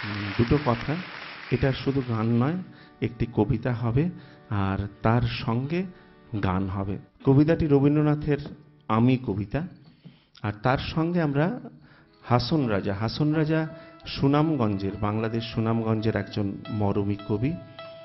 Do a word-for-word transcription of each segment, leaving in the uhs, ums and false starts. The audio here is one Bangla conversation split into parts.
দুটো কথা, এটা শুধু গান নয়, একটি কবিতা হবে আর তার সঙ্গে গান হবে। কবিতাটি রবীন্দ্রনাথের আমি কবিতা, আর তার সঙ্গে আমরা হাসন রাজা, হাসন রাজা সুনামগঞ্জের, বাংলাদেশ সুনামগঞ্জের একজন মরমী কবি।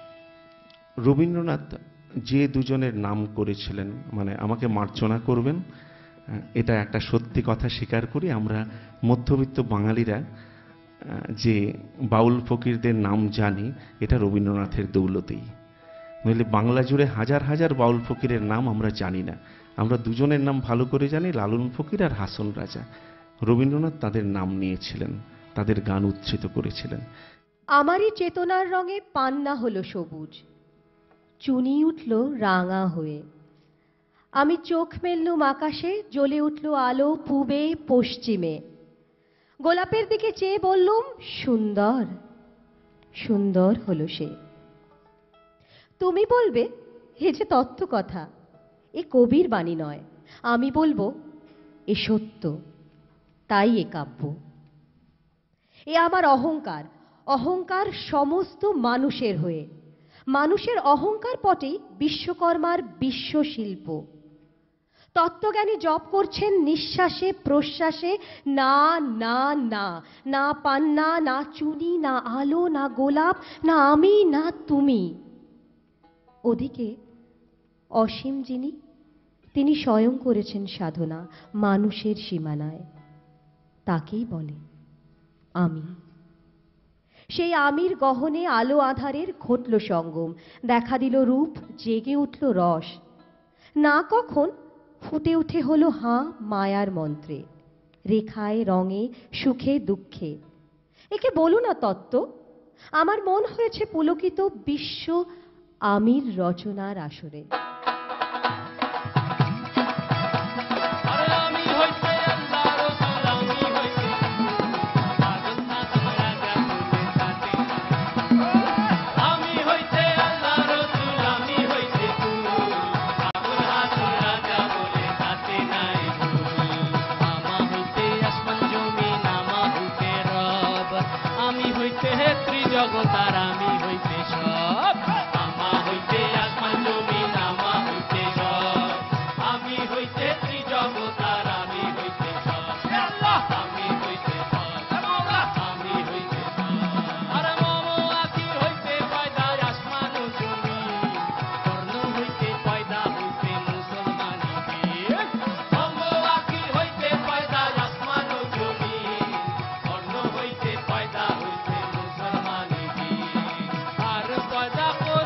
রবীন্দ্রনাথ যে দুজনের নাম করেছিলেন, মানে আমাকে মার্জনা করবেন, এটা একটা সত্যি কথা স্বীকার করি, আমরা মধ্যবিত্ত বাঙালিরা যে বাউল ফকিরদের নাম জানি এটা রবীন্দ্রনাথের দৌলতেই, নইলে বাংলা জুড়ে হাজার হাজার বাউল ফকিরের নাম আমরা জানি না। আমরা দুজনের নাম ভালো করে জানি, লালন ফকির আর হাসন রাজা। রবীন্দ্রনাথ তাদের নাম নিয়েছিলেন, তাদের গান উচ্ছ্রিত করেছিলেন। আমারই চেতনার রঙে পান্না হলো সবুজ, চুনি উঠল রাঙা হয়ে। আমি চোখ মেললুম আকাশে, জ্বলে উঠল আলো পূবে পশ্চিমে। গোলাপের দিকে চেয়ে বললুম সুন্দর, সুন্দর হলো সে। তুমি বলবে এ যে তত্ত্ব কথা, এ কবির বাণী নয়। আমি বলবো এ সত্য, তাই এ কাব্য। এ আমার অহংকার, অহংকার সমস্ত মানুষের হয়ে। মানুষের অহংকার পটেই বিশ্বকর্মার বিশ্বশিল্প। তত্ত্বজ্ঞানী জপ করছেন নিঃশ্বাসে প্রশ্বাসে, না না না, না পান্না, না চুনি, না আলো, না গোলাপ, না আমি, না তুমি। ওদিকে অসীম যিনি, তিনি স্বয়ং করেছেন সাধনা মানুষের সীমানায়, তাকেই বলে আমি। সেই আমির গহনে আলো আধারের ঘটল সঙ্গম, দেখা দিল রূপ, জেগে উঠল রস। না কখন ফুটে উঠে হলো হাঁ মায়ার মন্ত্রে, রেখায় রঙে সুখে দুঃখে। একে বলো না তত্ত্ব, আমার মন হয়েছে পুলকিত বিশ্ব আমির রচনার আসরে। জগতার আমি হইতে সব, আমা হইতে আসমান জমিন, আমা হইতে সব। আমি হইতে ত্রিজগতার আমি হইতে সব, আমি হইতে সব, আমি হইতে সব। আরে মম আকি হইতে পয়দা আসমান ও জমিন, কর্ণ হইতে পয়দা হইতে মুসলমানি বীর। মম আকি হইতে পয়দা আসমান ও জমিন, কর্ণ হইতে পয়দা হইতে মুসলমানি বীর। আর পয়দা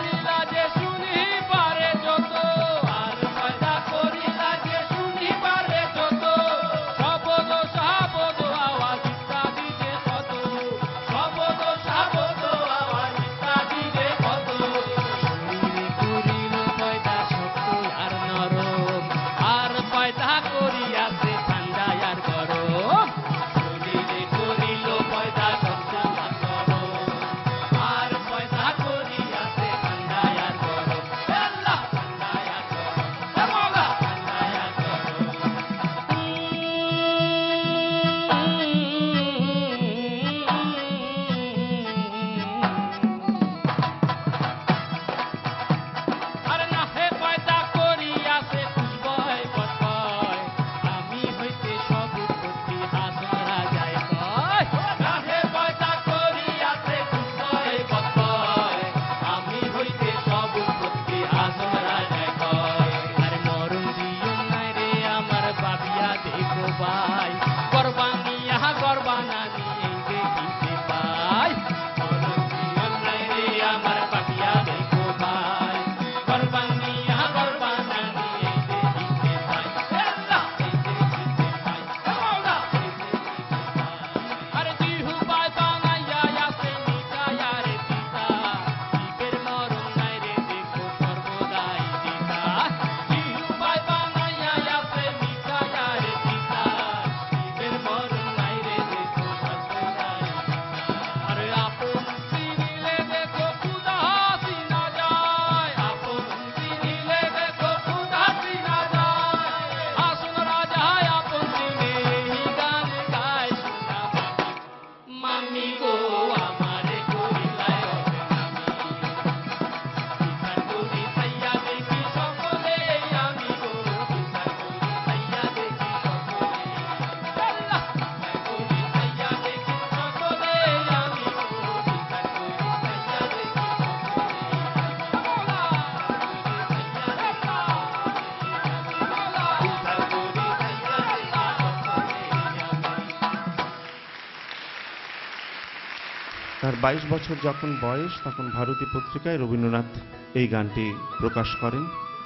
তার বাইশ বছর যখন বয়স তখন ভারতী পত্রিকায় রবীন্দ্রনাথ এই গানটি প্রকাশ করেন।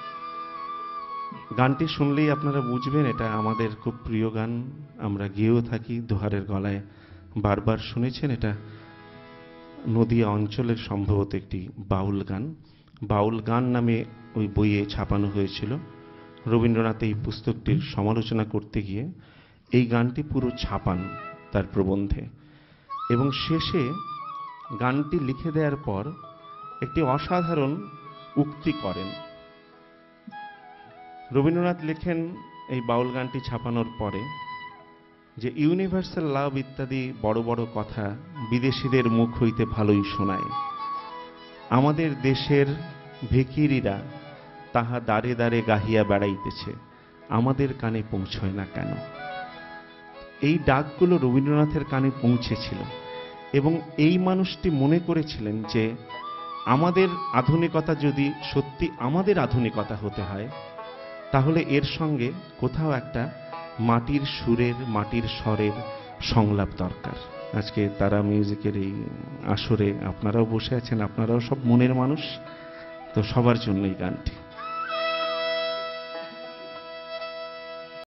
গানটি শুনলেই আপনারা বুঝবেন এটা আমাদের খুব প্রিয় গান, আমরা গেয়েও থাকি, দোহারের গলায় বারবার শুনেছেন। এটা নদিয়া অঞ্চলের সম্ভবত একটি বাউল গান। বাউল গান নামে ওই বইয়ে ছাপানো হয়েছিল। রবীন্দ্রনাথ এই পুস্তকটির সমালোচনা করতে গিয়ে এই গানটি পুরো ছাপান তার প্রবন্ধে, এবং শেষে গানটি লিখে দেওয়ার পর একটি অসাধারণ উক্তি করেন। রবীন্দ্রনাথ লেখেন এই বাউল গানটি ছাপানোর পরে যে ইউনিভার্সাল লাভ ইত্যাদি বড় বড় কথা বিদেশিদের মুখ হইতে ভালোই শোনায়, আমাদের দেশের ভিখিরিরা তাহা দ্বারে দ্বারে গাহিয়া বেড়াইতেছে, আমাদের কানে পৌঁছয় না কেন। এই ডাকগুলো রবীন্দ্রনাথের কানে পৌঁছেছিল এবং এই মানুষটি মনে করেছিলেন যে আমাদের আধুনিকতা যদি সত্যি আমাদের আধুনিকতা হতে হয় তাহলে এর সঙ্গে কোথাও একটা মাটির সুরের, মাটির স্বরের সংলাপ দরকার। আজকে তারা মিউজিকের এই আসরে আপনারাও বসে আছেন, আপনারাও সব মনের মানুষ, তো সবার জন্য এই গানটি।